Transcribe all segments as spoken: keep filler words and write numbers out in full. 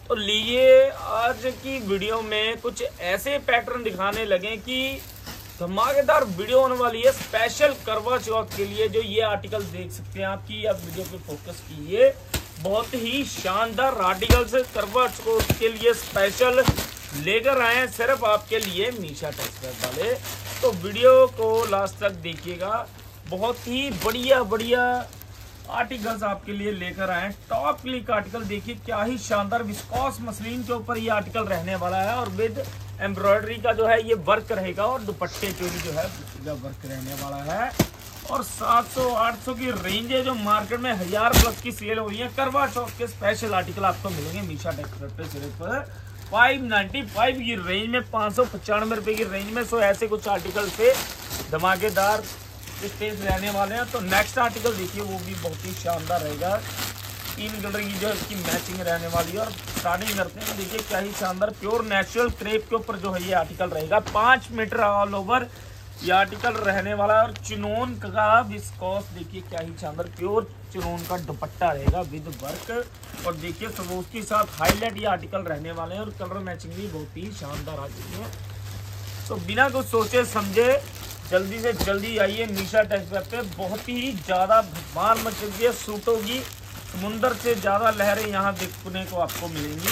तो लीजिए आज की वीडियो में कुछ ऐसे पैटर्न दिखाने लगे कि धमाकेदार वीडियो होने वाली है स्पेशल करवा चौथ के लिए। जो ये आर्टिकल देख सकते हैं आपकी, आप वीडियो पे फोकस कीजिए। बहुत ही शानदार आर्टिकल से करवा चौथ के लिए स्पेशल लेकर आए हैं सिर्फ आपके लिए मीशा टेक्सटाइल वाले। तो वीडियो को लास्ट तक देखिएगा, बहुत ही बढ़िया बढ़िया आर्टिकल्स आपके लिए लेकर आए। टॉप क्लिक आर्टिकल देखिए, क्या ही शानदार विस्कॉस मसलिन के ऊपर ये आर्टिकल रहने वाला है और विद एम्ब्रॉयडरी का जो है ये वर्क रहेगा और दुपट्टे पे भी जो है वर्क रहने वाला है। और सात सौ आठ सौ की रेंज है जो मार्केट में हजार प्लस की सेल हो रही है। करवा चौथ के स्पेशल आर्टिकल आपको मिलेंगे मीशा टेक्सटाइल पे सिर्फ फाइव नाइन्टी फाइव की रेंज में, पाँच सौ पचानवे रुपए की रेंज में। सो ऐसे कुछ आर्टिकल से धमाकेदार स्टेज रहने वाले हैं। तो नेक्स्ट आर्टिकल देखिए, वो भी बहुत ही शानदार रहेगा। तीन कलर की जो इसकी मैचिंग रहने वाली है। और स्टार्टिंग करते हैं, देखिए क्या ही शानदार प्योर नेचुरल क्रेप के ऊपर जो है ये आर्टिकल रहेगा। पाँच मीटर ऑल ओवर ये आर्टिकल रहने वाला है। और चिनोन का विस्कॉस देखिए क्या ही शानदार प्योर चिनोन का दुपट्टा रहेगा विद वर्क। और देखिए सब उसके साथ हाईलाइट ये आर्टिकल रहने वाले हैं और कलर मैचिंग भी बहुत ही शानदार आ चुकी है। तो बिना कुछ सोचे समझे जल्दी से जल्दी आइए मीशा टेक्सटाइल पे। बहुत ही ज्यादा धमाल मच रही है, सूटों की समुंदर से ज्यादा लहरें यहाँ देखने को आपको मिलेंगी।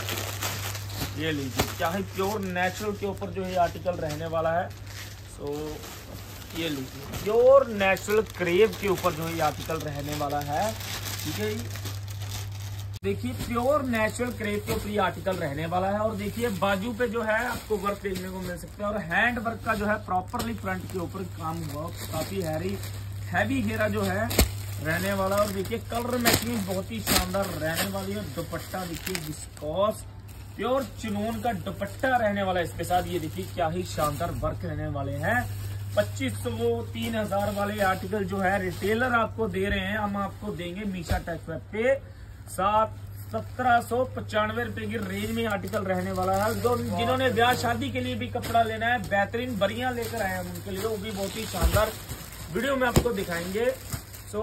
ये लीजिए क्या ही प्योर नेचुरल के ऊपर जो है आर्टिकल रहने वाला है। सो ये लीजिए प्योर नेचुरल क्रेप के ऊपर जो है आर्टिकल रहने वाला है। ठीक है, देखिए प्योर नेचुरल क्रेप के ऊपर ये आर्टिकल रहने वाला है। और देखिए बाजू पे जो है आपको वर्क देखने को मिल सकता है और हैंड वर्क का जो है प्रॉपरली फ्रंट के ऊपर काम हुआ, काफी हैवी हैवी घेरा जो है रहने वाला। और देखिए कलर मैचिंग बहुत ही शानदार रहने वाली है। दुपट्टा देखिए विस्कॉस प्योर चिनोन का दुपट्टा रहने वाला है इसके साथ। ये देखिए क्या ही शानदार वर्क रहने वाले हैं। पच्चीस सौ तीन हजार वाले आर्टिकल जो है रिटेलर आपको दे रहे हैं, हम आपको देंगे मीशा टेक्सटाइल पे सात सत्रह सौ पचानवे रुपए की रेंज में आर्टिकल रहने वाला है। जो जिन्होंने ब्याह शादी के लिए भी कपड़ा लेना है, बेहतरीन बरियां लेकर आए हैं उनके लिए, वो भी बहुत ही शानदार वीडियो में आपको दिखाएंगे। सो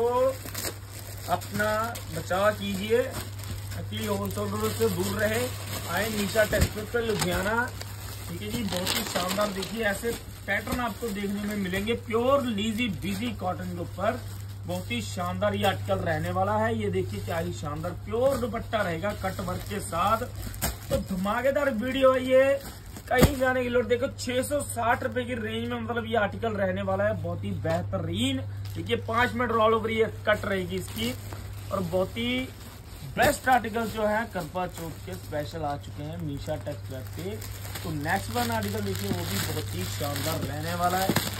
अपना बचाव कीजिए, नकली होलसेलरों से दूर रहे, आए मीशा टेक्सटाइल पे लुधियाना। ठीक है जी, बहुत ही शानदार देखिए ऐसे पैटर्न आपको देखने में मिलेंगे प्योर लीजी बीजी कॉटन के ऊपर। बहुत ही शानदार ये आर्टिकल रहने वाला है। ये देखिए क्या ही शानदार प्योर दुपट्टा रहेगा कट वर्क के साथ। तो धमाकेदार वीडियो है ये, कहीं जाने की लोड। देखो छह सौ साठ रुपए की रेंज में मतलब ये आर्टिकल रहने वाला है, बहुत ही बेहतरीन। देखिए पांच मीटर ऑल ओवर ये कट रहेगी इसकी। और बहुत ही बेस्ट आर्टिकल जो है करवा चौथ के स्पेशल आ चुके हैं मीशा टेक्सटाइल पे। तो नेक्स्ट वन आर्टिकल देखिए, वो भी बहुत ही शानदार रहने वाला है।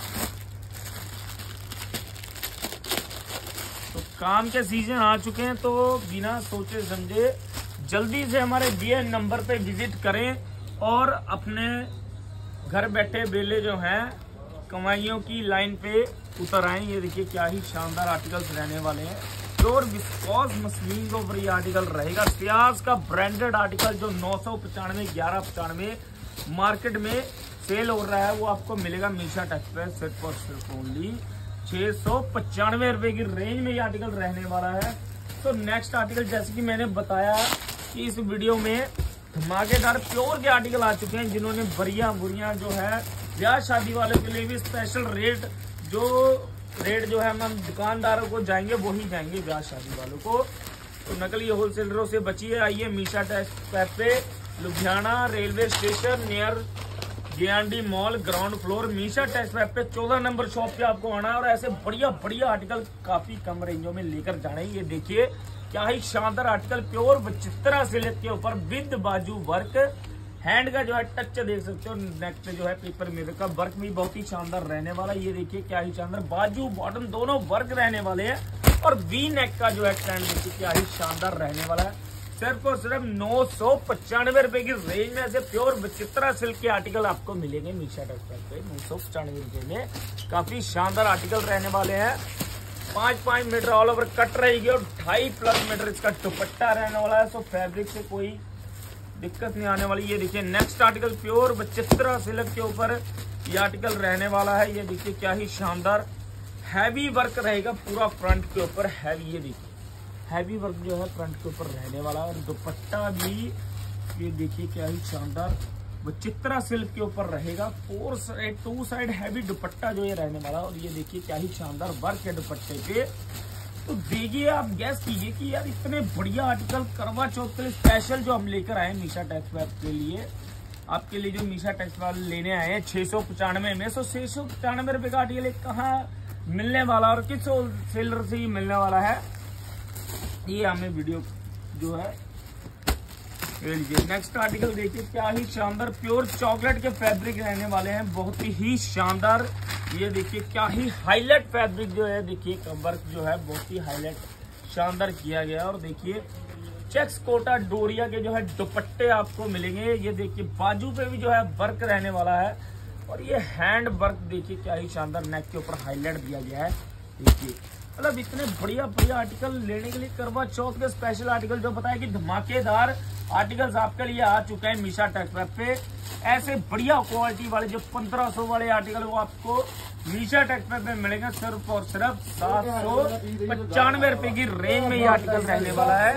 काम के सीजन आ चुके हैं, तो बिना सोचे समझे जल्दी से हमारे दिए नंबर पे विजिट करें और अपने घर बैठे बेले जो हैं कमाइयों की लाइन पे उतर आए। ये देखिए क्या ही शानदार आर्टिकल्स रहने वाले हैं। प्योर विस्कॉस मसलिन के ऊपर ये आर्टिकल रहेगा। सियाज का ब्रांडेड आर्टिकल जो नौ सौ पचानवे ग्यारह पचानवे मार्केट में सेल हो रहा है, वो आपको मिलेगा मीशा टेक्सटाइल सिर्फ और सिर्फ ओनली छह सौ पचानवे रुपए की रेंज में ये आर्टिकल रहने वाला है। तो नेक्स्ट आर्टिकल जैसे कि मैंने बताया कि इस वीडियो में धमाकेदार प्योर के आर्टिकल आ चुके हैं। जिन्होंने बढ़िया बुरिया जो है ब्याह शादी वालों के लिए भी स्पेशल रेट, जो रेट जो है हम दुकानदारों को जाएंगे वही जाएंगे ब्याह शादी वालों को। तो नकली होलसेलरों से बचिए, आइए मीशा टेक्सटाइल पे Ludhiana railway station near JND mall ground floor Misha textile पे चौदह नंबर शॉप पे आपको आना है। और ऐसे बढ़िया बढ़िया आर्टिकल काफी कम रेंजों में लेकर जाने। ये देखिए क्या ही शानदार आर्टिकल प्योर विचित्रा सिल्क के ऊपर विद बाजू वर्क। हैंड का जो है टच देख सकते हो, नेक पे जो है पेपर मिरर का वर्क भी बहुत ही शानदार रहने वाला है। ये देखिए क्या ही शानदार बाजू बॉटम दोनों वर्क रहने वाले हैं। और वी नेक का जो है ट्रेंड देखिए क्या ही शानदार रहने वाला है। सिर्फ और सिर्फ नौ सौ पचानवे रुपए की रेंज में ऐसे प्योर विचित्रा सिल्क के आर्टिकल आपको मिलेंगे मीशा टेक्सटाइल पे नौ सौ पचानवे रुपए में। काफी शानदार आर्टिकल रहने वाले हैं। पांच पांच मीटर ऑल ओवर कट रहेगी और ढाई प्लस मीटर इसका दुपट्टा रहने वाला है। सो फैब्रिक से कोई दिक्कत नहीं आने वाली। ये देखिए next article pure Vichitra silk के ऊपर ये आर्टिकल रहने वाला है। ये देखिए क्या ही शानदार हैवी वर्क रहेगा पूरा फ्रंट के ऊपर हैवी। ये देखिए हैवी वर्क जो है फ्रंट के ऊपर रहने वाला है। और दुपट्टा भी ये देखिए क्या ही शानदार वो चित्रा सिल्क के ऊपर रहेगा। Four side to side heavy dupatta जो ये रहने वाला है। और ये देखिए क्या ही शानदार वर्क है दुपट्टे पे। तो देखिए आप गैस कीजिए कि यार इतने बढ़िया आर्टिकल करवा चौथ के लिए स्पेशल जो हम लेकर आए मीशा टेक्सटाइल के लिए, आपके लिए जो मीशा टेक्सटाइल लेने आए हैं छह सौ पचानवे में। सो छह सौ पचानवे रुपए का आर्टिकल कहाँ मिलने वाला और किस होलसेलर से ही मिलने वाला है, ये हमें वीडियो जो है लीजिए। नेक्स्ट आर्टिकल देखिए क्या ही शानदार प्योर चॉकलेट के फैब्रिक रहने वाले हैं, बहुत ही शानदार। ये देखिए क्या ही हाईलाइट फैब्रिक जो है, देखिए वर्क जो है बहुत ही हाईलाइट शानदार किया गया। और देखिए चेक्स कोटा डोरिया के जो है दुपट्टे आपको मिलेंगे। ये देखिए बाजू पे भी जो है वर्क रहने वाला है। और ये हैंड वर्क देखिए क्या ही शानदार नेक के ऊपर हाईलाइट दिया गया है। देखिए मतलब इतने बढ़िया बढ़िया आर्टिकल लेने के लिए करवा चौथ के स्पेशल आर्टिकल जो बताया कि धमाकेदार आर्टिकल्स आपके लिए आ चुके हैं मीशा टेक्सटाइल पे। ऐसे बढ़िया क्वालिटी वाले जो पंद्रह सौ वाले आर्टिकल वो आपको मीशा टेक्सटाइल पे मिलेंगे सिर्फ और सिर्फ सात सौ पचानवे रुपए की रेंज में ये आर्टिकल रहने वाला है।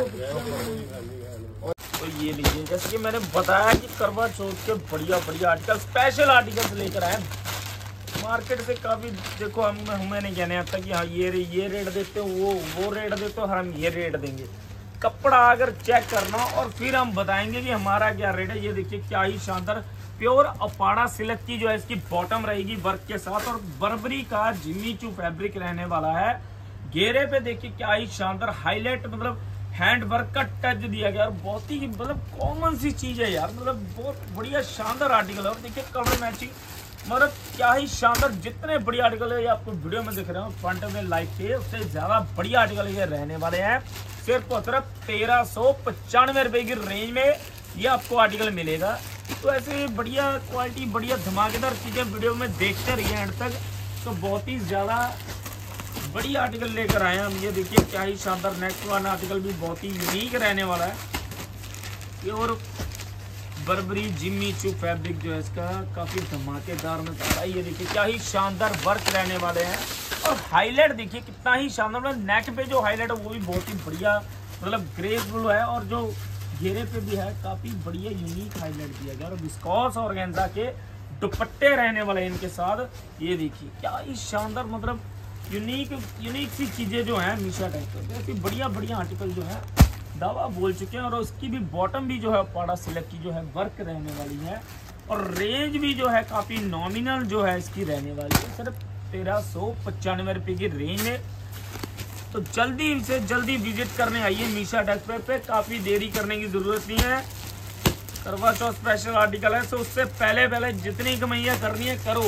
तो ये लीजिए जैसे कि मैंने बताया कि करवा चौथ के बढ़िया बढ़िया आर्टिकल स्पेशल आर्टिकल्स लेकर आए मार्केट से। काफी देखो हम हमें नहीं कहने आता कि हाँ ये ये रेट देते हो वो वो रेट देते हो, हम ये रेट देंगे। कपड़ा अगर चेक करना और फिर हम बताएंगे कि हमारा क्या रेट है। ये देखिए क्या ही शानदार प्योर अपाड़ा सिल्क की जो है इसकी बॉटम रहेगी वर्क के साथ। और बर्बरी का जिम्मी चू फैब्रिक रहने वाला है। घेरे पे देखिए क्या ही शानदार हाईलाइट मतलब हैंड वर्क का टच दिया गया। और बहुत ही मतलब कॉमन सी चीज है यार, मतलब बहुत बढ़िया शानदार आर्टिकल है। और देखिए कलर मैचिंग मतलब क्या ही शानदार। जितने बढ़िया आर्टिकल है ये आपको वीडियो में दिख रहे हो फ्रंट में लाइट के, उससे ज्यादा बढ़िया आर्टिकल ये रहने वाले हैं। सिर्फ और सिर्फ तेरह सौ पचानवे रुपए की रेंज में ये आपको आर्टिकल मिलेगा। तो ऐसे बढ़िया क्वालिटी बढ़िया धमाकेदार चीजें वीडियो में देखते रहिए एंड तक। तो बहुत ही ज्यादा बढ़िया आर्टिकल लेकर आए हैं हम। ये देखिए क्या ही शानदार नेक्स्ट वाला आर्टिकल भी बहुत ही यूनिक रहने वाला है। और बर्बरी जिम्मी चू फैब्रिक जो है इसका काफी धमाकेदार में आ रहा है। ये देखिए क्या ही शानदार वर्क रहने वाले हैं। और हाईलाइट देखिए कितना ही शानदार, मतलब नेक पे जो हाईलाइट है वो भी बहुत ही बढ़िया मतलब ग्रेसफुल है। और जो घेरे पे भी है काफी बढ़िया यूनिक हाईलाइट दिया गया। और विस्कोस ऑर्गेन्जा के दुपट्टे रहने वाले इनके साथ। ये देखिए क्या ही शानदार मतलब यूनिक यूनिक सी चीजें जो है मीशा टेक्सटाइल ऐसी बढ़िया बढ़िया आर्टिकल जो है दावा बोल चुके हैं। और उसकी भी बॉटम भी जो है पाड़ा सिल्क की जो है वर्क रहने वाली है। और रेंज भी जो है काफी नॉमिनल जो है इसकी रहने वाली है, सिर्फ तेरह सौ पचानवे रुपए की रेंज में। तो जल्दी से जल्दी विजिट करने आइए मीशा टेक्सटाइल पे, काफी देरी करने की जरूरत नहीं है। करवा चौथ स्पेशल आर्टिकल है तो उससे पहले पहले जितनी कमाइयाँ करनी है करो,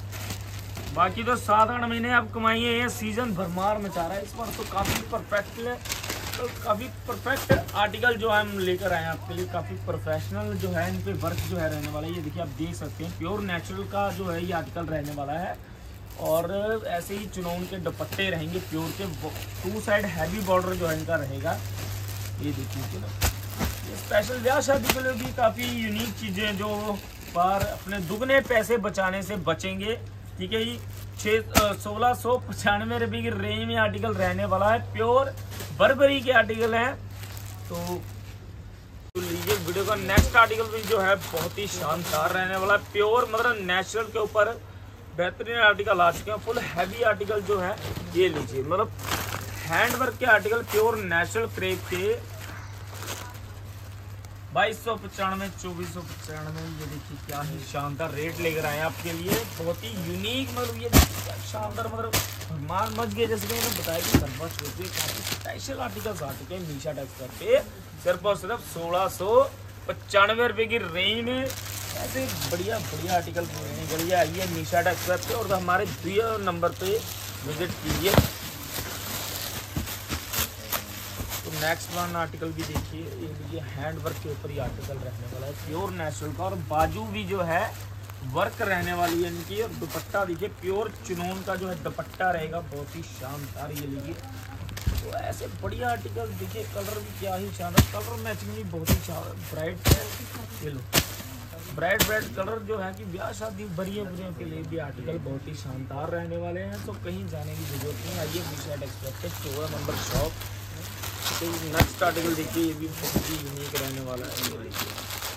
बाकी तो सात आठ महीने आप कमाइए। ये सीजन भरमार मचा रहा है इस बार, तो काफी परफेक्ट है। तो काफी परफेक्ट आर्टिकल जो है हम लेकर आए हैं आपके लिए, काफी प्रोफेशनल जो है इन पे वर्क जो है रहने वाला है। ये देखिए आप देख सकते हैं प्योर नेचुरल का जो है ये आर्टिकल रहने वाला है। और ऐसे ही चुनौन के दुपट्टे रहेंगे प्योर के, टू साइड हैवी बॉर्डर जो है इनका रहेगा। ये देखिए चलो ये स्पेशल ब्याह शादी के लिए भी काफी यूनिक चीजें जो बार अपने दुगने पैसे बचाने से बचेंगे। ठीक है जी, छः सोलह सौ पचानवे रुपये की रेंज में आर्टिकल रहने वाला है। प्योर बर्बरी के आर्टिकल हैं। तो लीजिए वीडियो का नेक्स्ट आर्टिकल भी जो है बहुत ही शानदार रहने वाला है। प्योर मतलब नेचुरल के ऊपर बेहतरीन आर्टिकल आ चुके हैं। फुल हैवी आर्टिकल जो है ये लीजिए, मतलब हैंडवर्क के आर्टिकल प्योर नेचुरल क्रेप के बाईस सौ पचानवे चौबीस सौ पचानवे। ये देखिए क्या ही शानदार रेट लेकर आए हैं आपके लिए, बहुत ही यूनिक। मतलब ये शानदार मतलब मार मच गए जैसे मैंने बताया कि करवा चौथ पे काफी स्पेशल आर्टिकल्स आ चुके हैं मीशा टेक्सटाइल पे, सिर्फ और सिर्फ सोलह सौ पचानवे रुपये की रेंज में ऐसे बढ़िया बढ़िया आर्टिकल लेने के लिए आइए मीशा टेक्सटाइल पे। और हमारे द्वितीय नंबर पे विजिट कीजिए। तो नेक्स्ट वन आर्टिकल भी देखिए, ये हैंड वर्क के ऊपर ही आर्टिकल रहने वाला है प्योर नेचुरल का। और बाजू भी जो है वर्क रहने वाली है इनकी। और दुपट्टा देखिए प्योर चुनौन का जो है दुपट्टा रहेगा, बहुत ही शानदार। ये लीजिए तो ऐसे बढ़िया आर्टिकल देखिए, कलर भी क्या ही शानदार, कलर मैचिंग भी बहुत ही ब्राइट है। ये लो ब्राइट ब्राइट कलर जो है कि ब्याह शादी बरिए बुरियों के लिए भी आर्टिकल बहुत ही शानदार रहने वाले हैं। तो कहीं जाने की जरूरत नहीं, आइए मीशा टेक्सटाइल पे चौदह नंबर शॉप नेक्स्ट आर्टिकल देखिए, ये भी बहुत ही यूनिक रहने वाला है। ये देखिए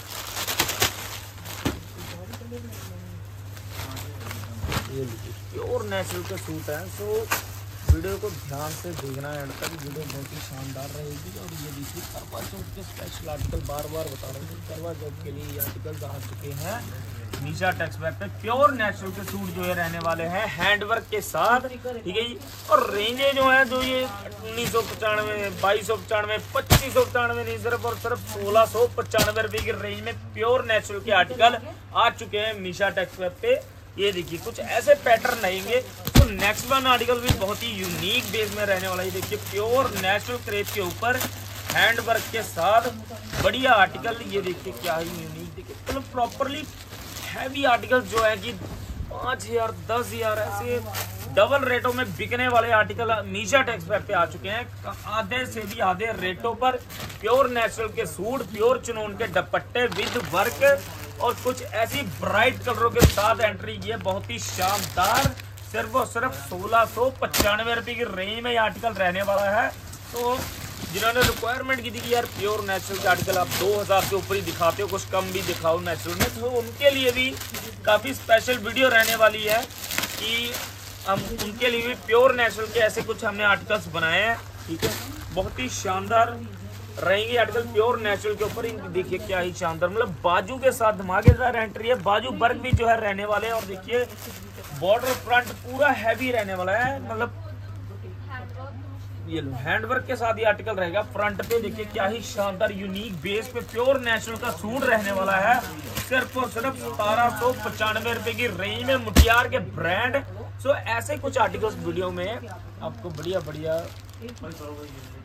ये देखिए प्योर नेचुरल के सूट हैं। सो वीडियो को ध्यान से देखना है एंड तक, वीडियो बहुत ही शानदार रहेगी। और ये देखिए करवा चौथ के स्पेशल आर्टिकल, बार बार बता रहे हैं, करवा चौथ के लिए ये आर्टिकल आ चुके हैं निशा टेक्सटाइल पे। प्योर नेचुरल के सूट जो है रहने वाले हैं हैंडवर्क के साथ, ठीक है जी। और रेंजे जो है जो ये उन्नीस सौ पचानवे, बाईस सौ पचानवे, पच्चीस सौ पचानवे नहीं सिर्फ और सिर्फ सोलह सौ पचानवे रुपए की रेंज में प्योर नेचुरल के आर्टिकल आ चुके हैं निशा टेक्सटाइल पे। ये देखिए कुछ ऐसे पैटर्न रहेंगे। तो नेक्स्ट वन आर्टिकल भी बहुत ही यूनिक बेस में रहने वाला है। ये देखिए प्योर नेचुरल क्रेप के ऊपर हैंड वर्क के साथ बढ़िया आर्टिकल। ये देखिए क्या ही यूनिक, देखिए मतलब प्रॉपरली हैवी आर्टिकल जो है कि पाँच हजार दस हजार ऐसे डबल रेटों में बिकने वाले आर्टिकल मीशा टेक्सटाइल पे आ चुके हैं। आधे से भी आधे रेटों पर प्योर नेचुरल के सूट, प्योर चुनून के दुपट्टे विद वर्क और कुछ ऐसी ब्राइट कलरों के साथ एंट्री की है, बहुत ही शानदार। सिर्फ और सिर्फ सोलह सौ पचानवे रुपए की रेंज में ये आर्टिकल रहने वाला है। तो जिन्होंने रिक्वायरमेंट की थी कि यार प्योर नेचुरल के आर्टिकल आप दो हजार के ऊपर ही दिखाते हो, कुछ कम भी दिखाओ नेचुरल में, तो उनके लिए भी काफ़ी स्पेशल वीडियो रहने वाली है कि हम उनके लिए भी प्योर नेचुरल के ऐसे कुछ हमने आर्टिकल्स बनाए हैं, ठीक है। बहुत ही शानदार रहेंगे आर्टिकल प्योर नेचुरल के ऊपर। देखिए क्या ही शानदार, मतलब बाजू के साथ धमाकेदार एंट्री है, बाजू वर्क भी जो है रहने वाले हैं। और देखिए बॉर्डर फ्रंट पूरा हैवी रहने वाला है, मतलब ये लो हैंडवर्क के साथ ये आर्टिकल रहेगा। फ्रंट पे देखिए क्या ही शानदार यूनिक बेस पे प्योर नेचुरल का सूट रहने वाला है, सिर्फ और सिर्फ सतारह सौ पचानवे रुपए की रेंज में मुटियार के ब्रांड। सो ऐसे कुछ आर्टिकल्स वीडियो में आपको बढ़िया बढ़िया